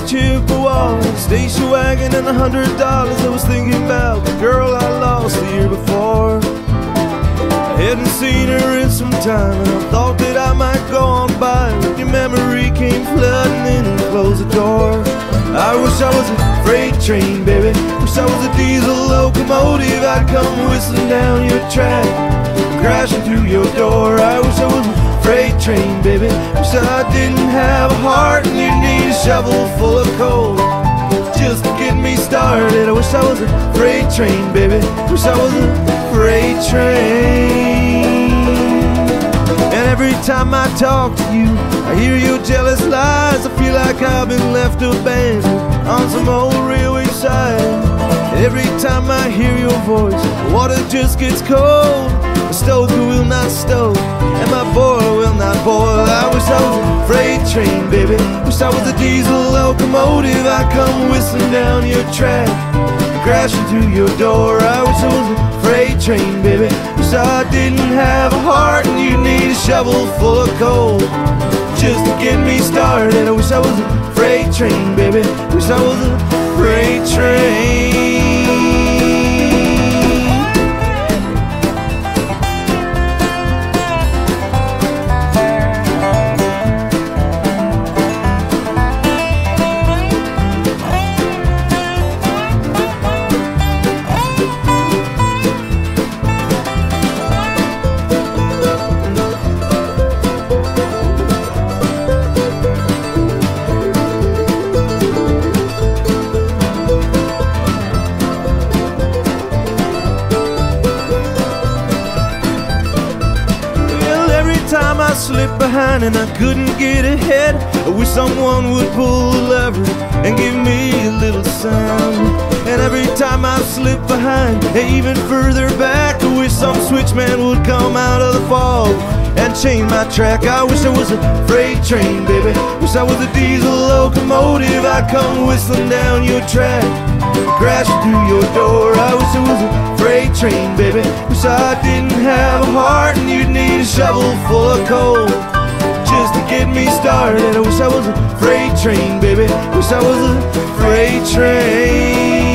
Chippewa, station wagon and $100. I was thinking about the girl I lost the year before. I hadn't seen her in some time, and I thought that I might go on by, but your memory came flooding in and closed the door. I wish I was a freight train, baby. Wish I was a diesel locomotive. I'd come whistling down your track, crashing through your door. I wish I was a freight train, baby. Wish I didn't have a heart and you'd need a shovel full of coal just to get me started. I wish I was a freight train, baby. Wish I was a freight train. And every time I talk to you, I hear your jealous lies. I feel like I've been left abandoned on some old railway side. And every time I hear your voice, the water just gets cold. The stoker will not stoke, and my boiler will not boil. I wish I was a freight train, baby. Wish I was a diesel locomotive. I'd come whistling down your track, crashing through your door. I wish I was a freight train, baby. Wish I didn't have a heart and you'd need a shovel full of coal just to get me started. I wish I was a freight train, baby. Wish I was a freight train. Slipped behind and I couldn't get ahead. I wish someone would pull the lever and give me a little sound. And every time I slip behind, even further back, I wish some switchman would come out of the fog and change my track. I wish I was a freight train, baby. Wish I was a diesel locomotive. I'd come whistling down your track, crashing through your door. I wish I was a freight train, baby. Wish I didn't have a heart and you'd need a shovel full of coal just to get me started. I wish I was a freight train, baby. Wish I was a freight train.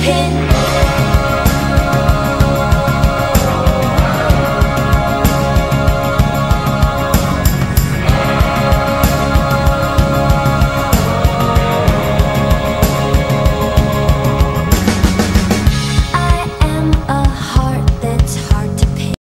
pin.